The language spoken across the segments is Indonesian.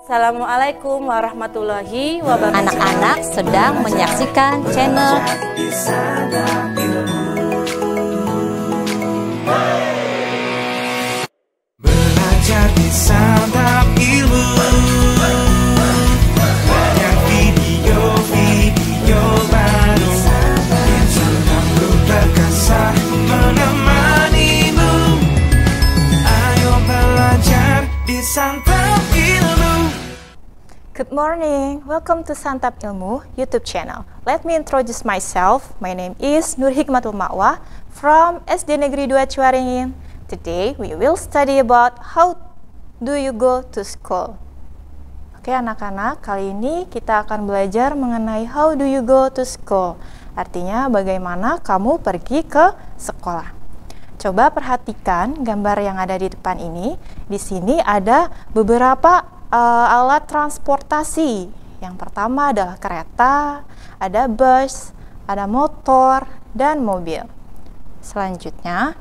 Assalamualaikum warahmatullahi wabarakatuh. Anak-anak sedang menyaksikan channel Belajar di Santap Ilmu. Banyak video baru yang selalu terkasar menemanimu. Ayo belajar di Santap Ilmu. Good morning, welcome to Santap Ilmu YouTube channel. Let me introduce myself. My name is Nur Hikmatul Ma'wa from SD Negeri 2 Ciwaringin. Today we will study about how do you go to school. Oke anak-anak, kali ini kita akan belajar mengenai how do you go to school. Artinya bagaimana kamu pergi ke sekolah. Coba perhatikan gambar yang ada di depan ini. Di sini ada beberapa alat transportasi. Yang pertama adalah kereta, ada bus, ada motor, dan mobil. Selanjutnya,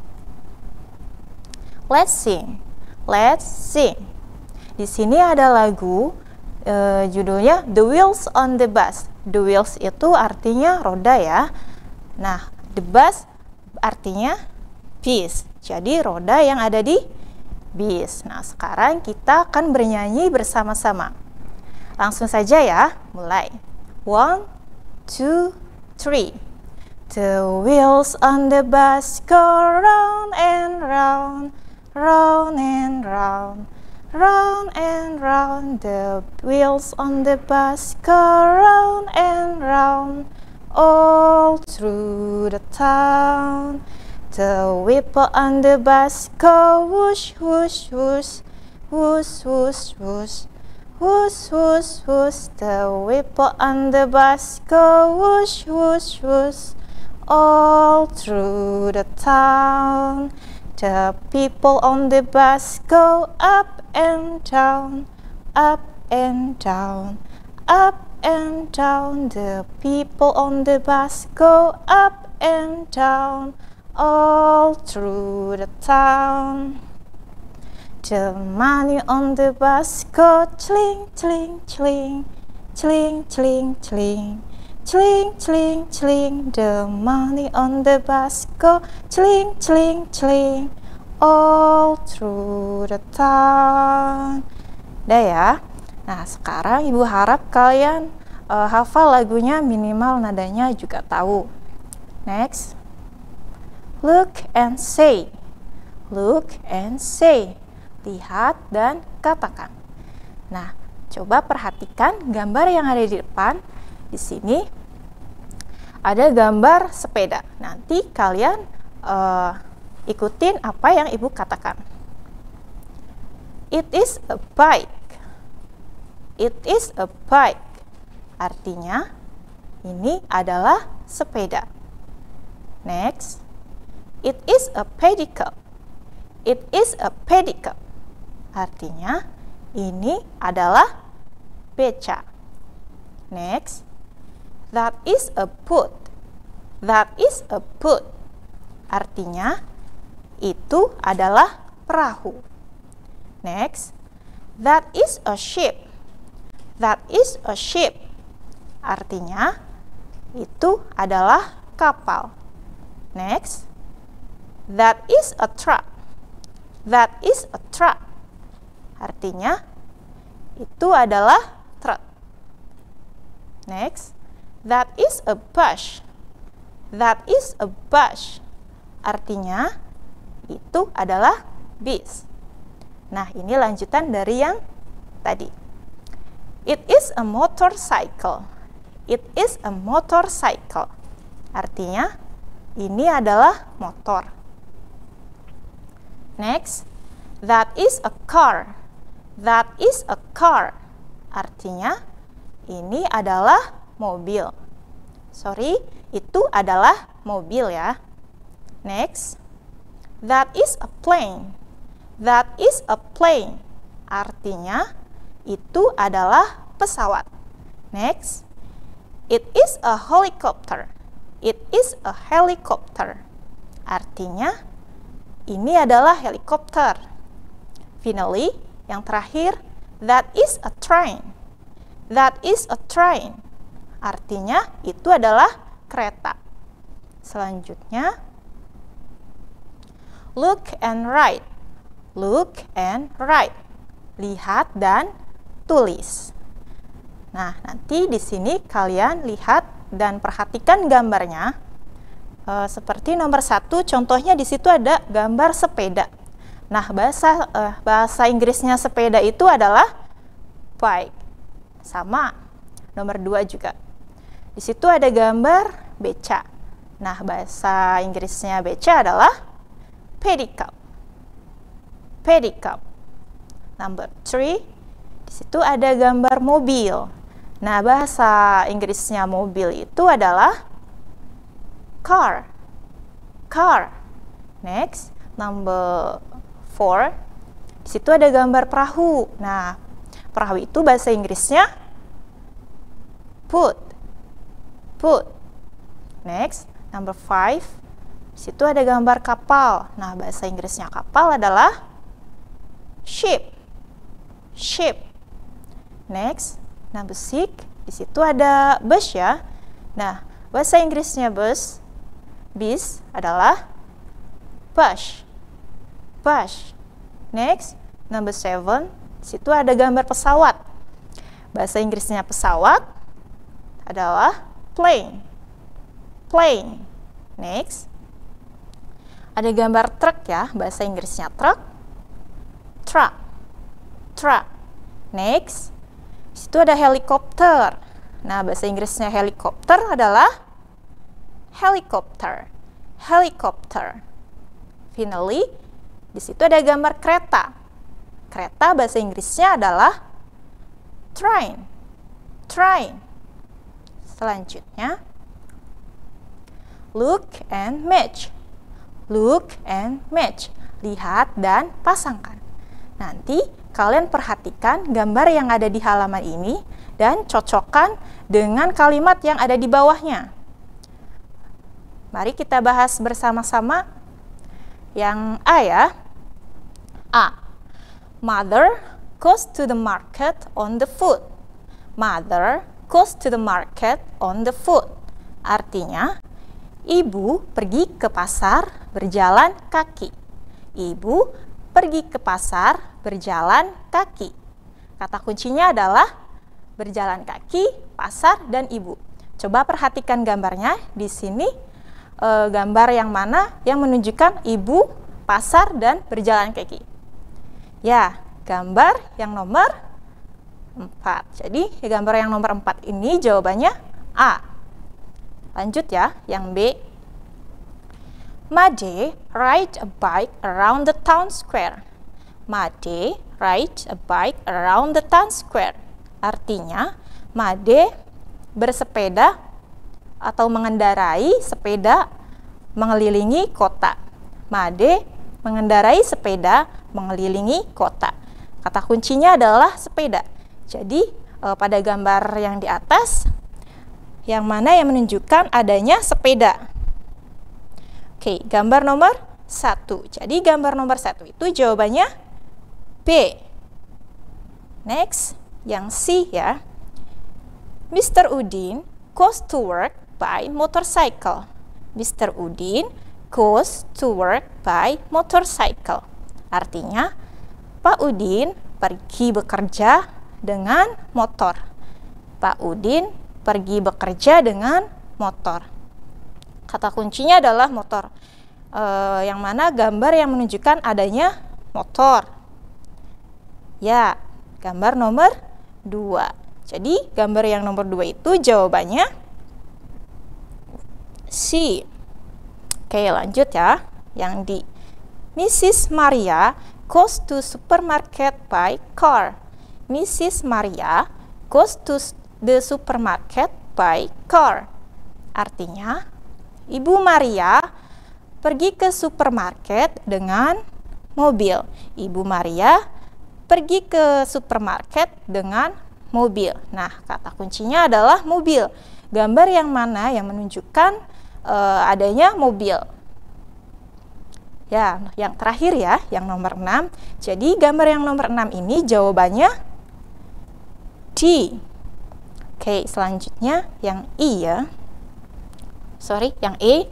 let's sing. Let's sing. Di sini ada lagu, judulnya The Wheels on the Bus. The wheels itu artinya roda ya. Nah, the bus artinya bis. Jadi roda yang ada di bis. Nah, sekarang kita akan bernyanyi bersama-sama. Langsung saja ya, mulai. 1, 2, 3. The wheels on the bus go round and round, round and round, round and round. The wheels on the bus go round and round, all through the town. The people on the bus go whoosh, whoosh, whoosh, whoosh, whoosh, whoosh, whoosh, whoosh, whoosh. The people on the bus go whoosh, whoosh, whoosh, all through the town. The people on the bus go up and down, up and down, up and down. The people on the bus go up and down, all through the town. The money on the bus go chling, chling, chling, chling, chling, chling, chling, chling, chling. The money on the bus go chling, chling, chling, all through the town. Udah ya. Nah, sekarang Ibu harap kalian hafal lagunya, minimal nadanya juga tahu. Next. Look and say. Look and say. Lihat dan katakan. Nah, coba perhatikan gambar yang ada di depan. Di sini ada gambar sepeda. Nanti kalian ikutin apa yang Ibu katakan. It is a bike. It is a bike. Artinya ini adalah sepeda. Next. It is a pedicab. It is a pedicab. Artinya ini adalah beca. Next. That is a boot. That is a boot. Artinya itu adalah perahu. Next. That is a ship. That is a ship. Artinya itu adalah kapal. Next. That is a truck. That is a truck. Artinya itu adalah truk. Next. That is a bus. That is a bus. Artinya itu adalah bis. Nah, ini lanjutan dari yang tadi. It is a motorcycle. It is a motorcycle. Artinya ini adalah motor. Next, that is a car. That is a car. Artinya ini adalah mobil. Sorry, itu adalah mobil ya. Next, that is a plane. That is a plane. Artinya itu adalah pesawat. Next, it is a helicopter. It is a helicopter. Artinya ini adalah helikopter. Finally, yang terakhir, That is a train. That is a train. Artinya itu adalah kereta. Selanjutnya, look and write. Look and write. Lihat dan tulis. Nah, nanti di sini kalian lihat dan perhatikan gambarnya. Seperti nomor 1, contohnya di situ ada gambar sepeda. Nah, bahasa Inggrisnya sepeda itu adalah bike. Sama. Nomor 2 juga. Di situ ada gambar beca. Nah, bahasa Inggrisnya beca adalah pedicab. Pedicab. Number 3, di situ ada gambar mobil. Nah, bahasa Inggrisnya mobil itu adalah car. Car. Next, number 4. Di situ ada gambar perahu. Nah, perahu itu bahasa Inggrisnya boat. Boat. Next, number 5. Di situ ada gambar kapal. Nah, bahasa Inggrisnya kapal adalah ship. Ship. Next, number 6. Di situ ada bus ya. Nah, bahasa Inggrisnya bis adalah bus. Bus. Next, number 7. Di situ ada gambar pesawat. Bahasa Inggrisnya pesawat adalah plane. Plane. Next, ada gambar truk ya. Bahasa Inggrisnya truck. Truck. Truck. Next, di situ ada helikopter. Nah, bahasa Inggrisnya helikopter adalah helicopter. Helicopter. Finally, di situ ada gambar kereta. Kereta bahasa Inggrisnya adalah train. Train. Selanjutnya, look and match. Look and match. Lihat dan pasangkan. Nanti kalian perhatikan gambar yang ada di halaman ini dan cocokkan dengan kalimat yang ada di bawahnya. Mari kita bahas bersama-sama. Yang A ya. A. Mother goes to the market on the foot. Mother goes to the market on the foot. Artinya, ibu pergi ke pasar berjalan kaki. Ibu pergi ke pasar berjalan kaki. Kata kuncinya adalah berjalan kaki, pasar, dan ibu. Coba perhatikan gambarnya. Di sini gambar yang mana yang menunjukkan ibu, pasar, dan berjalan kaki? Ya, gambar yang nomor 4. Jadi, gambar yang nomor 4 ini jawabannya A. Lanjut ya, yang B. Made ride a bike around the town square. Made ride a bike around the town square. Artinya, Made bersepeda atau mengendarai sepeda mengelilingi kota. Made mengendarai sepeda mengelilingi kota. Kata kuncinya adalah sepeda. Jadi, pada gambar yang di atas, yang mana yang menunjukkan adanya sepeda? Oke, gambar nomor 1. Jadi, gambar nomor 1 itu jawabannya B. Next, yang C ya. Mr. Udin goes to work by motorcycle. Mr. Udin goes to work by motorcycle. Artinya, Pak Udin pergi bekerja dengan motor. Pak Udin pergi bekerja dengan motor. Kata kuncinya adalah motor. Yang mana gambar yang menunjukkan adanya motor. Ya, gambar nomor 2. Jadi, gambar yang nomor 2 itu jawabannya C. Oke, lanjut ya. Yang D. Mrs. Maria goes to supermarket by car. Mrs. Maria goes to the supermarket by car. Artinya, Ibu Maria pergi ke supermarket dengan mobil. Ibu Maria pergi ke supermarket dengan mobil. Nah, kata kuncinya adalah mobil. Gambar yang mana yang menunjukkan adanya mobil? Ya, yang terakhir ya, yang nomor 6. Jadi, gambar yang nomor 6 ini jawabannya D. Oke, selanjutnya yang E ya. Sorry, yang E.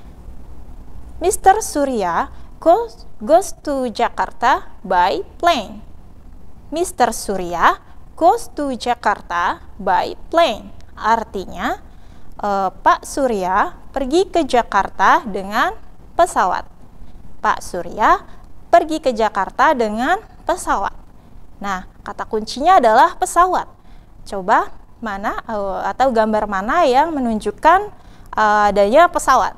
Mr. Surya goes to Jakarta by plane. Mr. Surya goes to Jakarta by plane. Artinya, Pak Surya pergi ke Jakarta dengan pesawat. Pak Surya pergi ke Jakarta dengan pesawat. Nah, kata kuncinya adalah pesawat. Coba mana atau gambar mana yang menunjukkan adanya pesawat?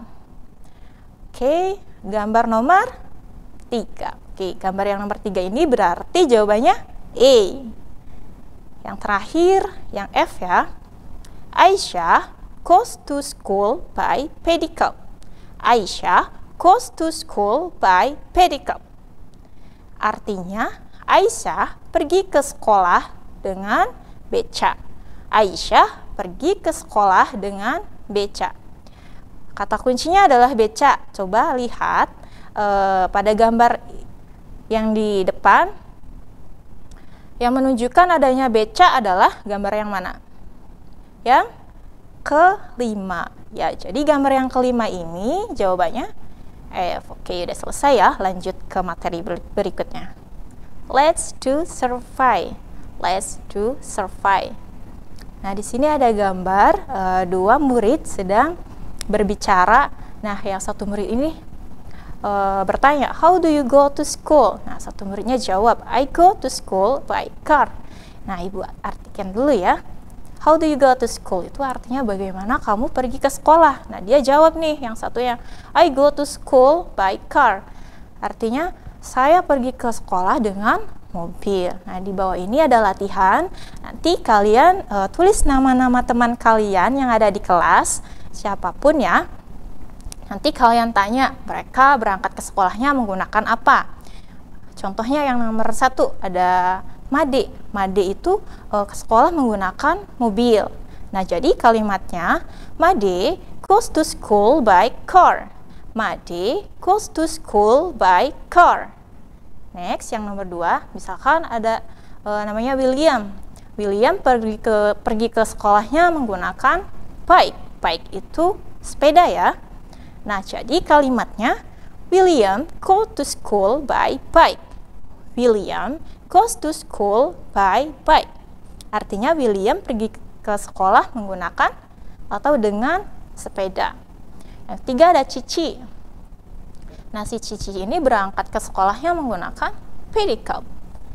Oke, gambar nomor 3. Oke, gambar yang nomor 3 ini berarti jawabannya A. Yang terakhir, yang F ya. Aisyah goes to school by pedicab. Aisyah goes to school by pedicab. Artinya, Aisyah pergi ke sekolah dengan beca. Aisyah pergi ke sekolah dengan beca. Kata kuncinya adalah beca. Coba lihat pada gambar yang di depan. Yang menunjukkan adanya beca adalah gambar yang mana? Yang kelima. Ya, jadi gambar yang kelima ini jawabannya F. Oke, udah selesai ya. Lanjut ke materi berikutnya. Let's do survey. Let's do survey. Nah, di sini ada gambar dua murid sedang berbicara. Nah, yang satu murid ini bertanya, how do you go to school? Nah, satu muridnya jawab, I go to school by car. Nah, Ibu artikan dulu ya. How do you go to school? Itu artinya bagaimana kamu pergi ke sekolah. Nah, dia jawab nih, yang satunya, I go to school by car. Artinya, saya pergi ke sekolah dengan mobil. Nah, di bawah ini ada latihan. Nanti kalian tulis nama-nama teman kalian yang ada di kelas, siapapun ya. Nanti kalian tanya, mereka berangkat ke sekolahnya menggunakan apa? Contohnya yang nomor 1 ada Made. Made itu ke sekolah menggunakan mobil. Nah, jadi kalimatnya, Made goes to school by car. Made goes to school by car. Next, yang nomor 2, misalkan ada namanya William. William pergi ke sekolahnya menggunakan bike. Bike itu sepeda ya. Nah, jadi kalimatnya William go to school by bike. William goes to school by bike. Artinya William pergi ke sekolah menggunakan atau dengan sepeda. Yang 3 ada Cici. Nah, si Cici ini berangkat ke sekolahnya menggunakan pedicab.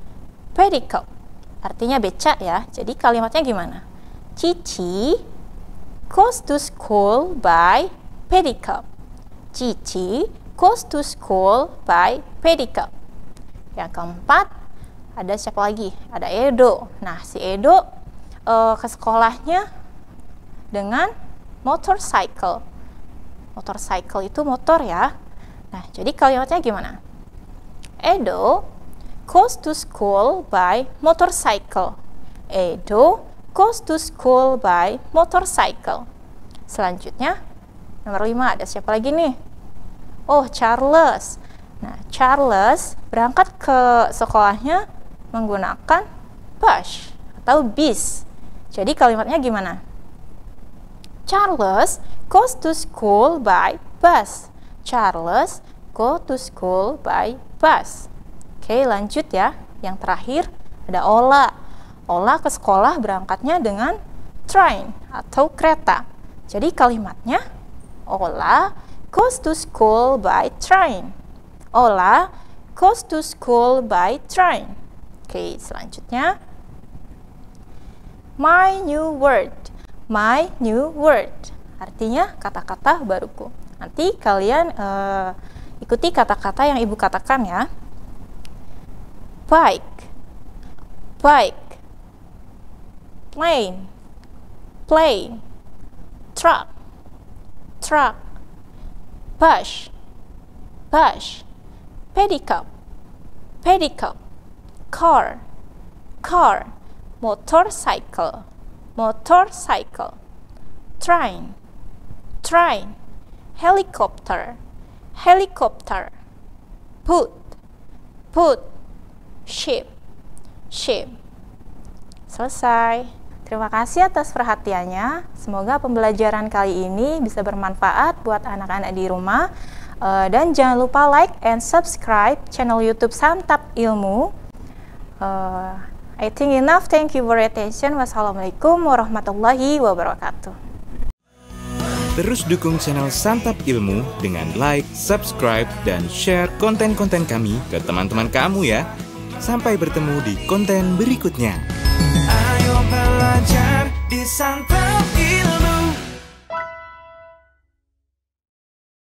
Pedicab artinya beca ya. Jadi kalimatnya gimana? Cici goes to school by pedicab. Cici goes to school by pedicab. Yang keempat, ada siapa lagi? Ada Edo. Nah, si Edo ke sekolahnya dengan motorcycle. Motorcycle itu motor ya. Nah, jadi kalimatnya gimana? Edo goes to school by motorcycle. Edo goes to school by motorcycle. Selanjutnya, nomor 5 ada siapa lagi nih? Oh, Charles. Nah, Charles berangkat ke sekolahnya menggunakan bus atau bis. Jadi kalimatnya gimana? Charles goes to school by bus. Charles go to school by bus. Oke, lanjut ya. Yang terakhir ada Ola. Ola ke sekolah berangkatnya dengan train atau kereta. Jadi kalimatnya Ola goes to school by train. Ola goes to school by train. Oke, selanjutnya my new word. My new word artinya kata-kata baruku. Nanti kalian ikuti kata-kata yang Ibu katakan ya. Bike, bike, plane, plane, truck, truck, bus, bus, pedicab, pedicab, car, car, motorcycle, motorcycle, train, train, helicopter, helicopter, boat, boat, ship, ship. selesai. Terima kasih atas perhatiannya. Semoga pembelajaran kali ini bisa bermanfaat buat anak-anak di rumah. Dan jangan lupa like and subscribe channel YouTube Santap Ilmu. I think enough. Thank you for your attention. Wassalamualaikum warahmatullahi wabarakatuh. Terus dukung channel Santap Ilmu dengan like, subscribe, dan share konten-konten kami ke teman-teman kamu ya. Sampai bertemu di konten berikutnya. Ayo belajar di Santap Ilmu.